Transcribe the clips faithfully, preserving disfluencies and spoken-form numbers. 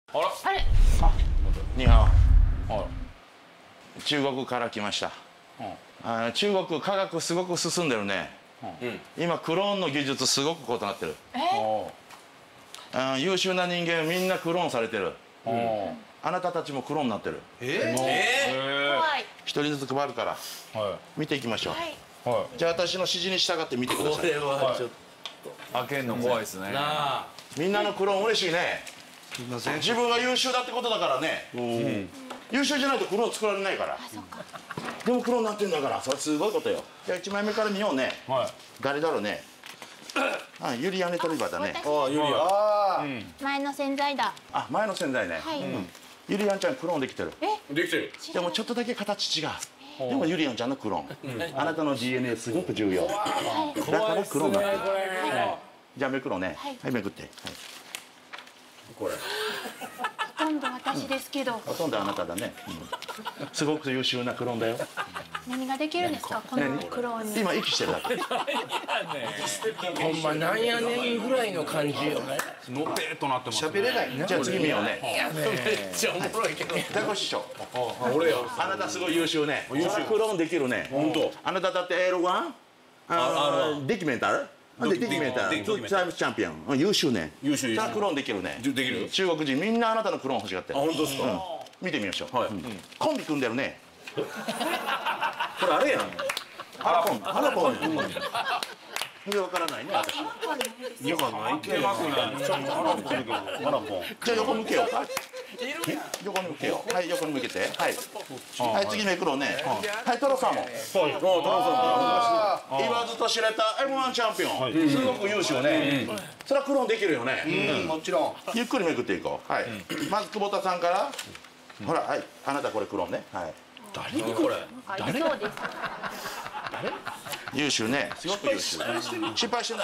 あら、 あれ、 にははお。中国から来ました。 い。 あ中国科学すごく進んでるね。今クローンの技術すごく異なってる。あ優秀な人間みんなクローンされてる。あなたたちもクローンになってる。 ええ。 怖い。 一人ずつ配るからは見ていきましょう。 はい。 い。はい。 じゃあ私の指示に従って見てください。 はちょっ開けんの怖いですね。 となあ。 みんなのクローン嬉しいね。自分が優秀だってことだからね。優秀じゃないとクローン作られないから。でもクローンになってんだからそれすごいことよ。じゃあいちまいめから見ようね。 はい。 誰だろうね。あユリアネトリバーだね。 私ああ、ユリア。 前の洗剤だ。 あ前の先代ね。 はい。 ユリアンちゃんクローンできてる。 できてる。 でもちょっとだけ形違う。でもユリアンちゃんのクローン。あなたの ディーエヌエー すごく重要。だからクローンだ。じゃあめくろうね。はいめくって。はいこれ。 ほとんど私ですけど、 ほとんどあなただね。すごく優秀なクローンだよ。 何ができるんですか、このクローンに。 今息してるだけ。 ほんまなんやねんぐらいの感じよね。 のぺーっとなってます。 喋れないね。 じゃあ次見ようね。 めっちゃおもろいけど。 ザコ師匠。 俺や。 あなたすごい優秀ね。優秀クローンできるね。 本当。 あなただってエールワン？あデキュメンタル？でデキュメンタル。ツータイムチャンピオン。優秀ね。 優秀優秀さあクローンできるね。 できる。 中国人みんなあなたのクローン欲しがってる。 あ、本当ですか。 見てみましょう。 はい。 コンビ組んでるね。 これあれやん。 ハラポン。ハラポン。それわからないね。私。 よくないけど。 ますね。ちょっと腹立ってるけど。 ハラポン。 じゃあ横向けようか。横に向けよう。はい横に向けて。はい。はい次めくろうね。はいトロサーモン。 はい。あ、トラさ言わずと知れた エムワン チャンピオン。すごく優秀ね。それはクローンできるよね。 もちろん。 ゆっくりめくっていこう。はい。まず久保田さんから。ほらはいあなたこれクローンね。はい。 誰これ。 誰？そうです。 優秀ね。すごく優秀。失敗してない。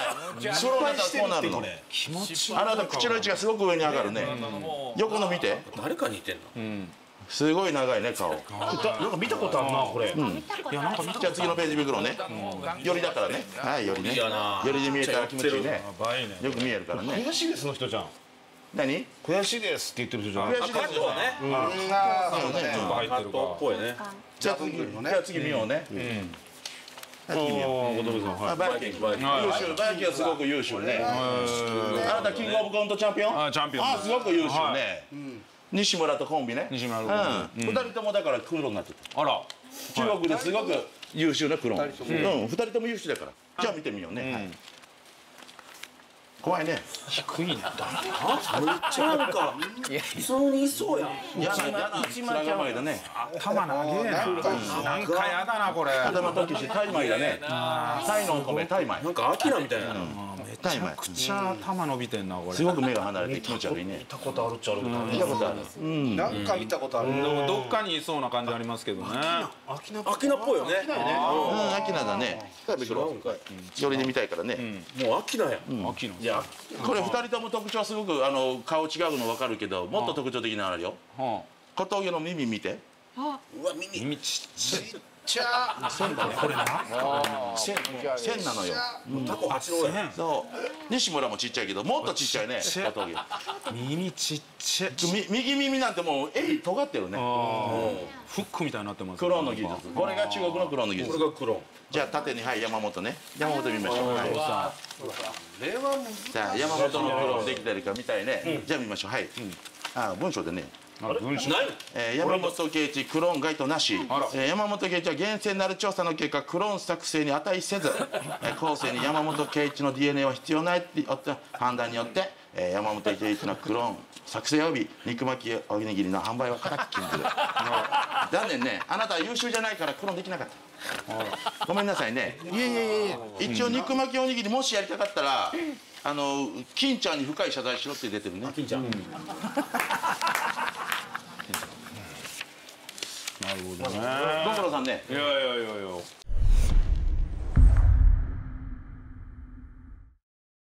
それはこうなるの。 気持ち。 あなた口の位置がすごく上に上がるね。横の見て。 誰かに似てんの。 すごい長いね顔。 なんか見たことあるなこれ。 見たことない。 じゃあ次のページめくろうね。よりだからね。はいよりね。 いやなよりで見えたら気持ちいいね。 倍ね。 よく見えるからね。 悔しいですの人じゃん。 何？ 悔しいですって言ってる人じゃん。 悔しいですよね。 入ってるか。 ぽいね。 じゃあ次じゃあ次見ようね。次見よう。 小峠さんはい。 バイキング優秀バイキングはすごく優秀ね。あなたキングオブコントチャンピオン？ あチャンピオン。 あすごく優秀ね。西村とコンビね。 西村とコンビうん。二人ともだからクローンになってる。 あら。 中国ですごく優秀なクローン。うん二人とも優秀だから。じゃあ見てみようね。怖いね。 低いね。 めっちゃなんか普通にいそうやん。 嫌な嫌な面構えだね。 頭長えな。なんかやだなこれ。 頭ときしてタイ米だね。タイのお米タイ米。 なんかアキラみたいな。 タイ米。 めっちゃ頭伸びてんなこれ。 すごく目が離れて気持ち悪いね。 見たことあるっちゃあるけど。 見たことある。うん。 なんか見たことある。 でもどっかにいそうな感じありますけどね。 アキナっぽいよね。 うんアキナだね。違うんかい。よりで見たいからね。 もうアキナや。 秋の。 いや。 これ二人とも特徴すごくあの顔違うの分かるけどもっと特徴的なのあるよ。 は小峠の耳見て。 うわ耳。 耳ちっちゃい。 じゃあ、 線だね。これな。線線なのよ。 タコ八郎や。 そう西村もちっちゃいけどもっとちっちゃいね小峠。 耳ちっちゃい。 み右耳なんてもう襟尖ってるね。 フックみたいになってます。 クローンの技術。これが中国のクローンの技こ術。 れがクローン。 じゃあ縦にはい山本ね。山本見ましょう。はい令和もさあ山本のクローンできてるかみたいね。じゃあ見ましょう。はい。あ文章でね。 文章。 ない。 えー山本圭一クローン該当なし、えー山本圭一は厳正なる調査の結果クローン作成に値せず、えー後世に山本圭一の ディーエヌエー は必要ないって判断によって、えー山本圭一のクローン作成及び肉巻きおにぎりの販売は固く禁ずる。残念ねあなたは優秀じゃないからクローンできなかった。ごめんなさいね。いえいえいえ一応肉巻きおにぎりもしやりたかったらあの金ちゃんに深い謝罪しろって出てるね。 金ちゃん。 なるほどね。 どころさんね。 いやいやいやいや。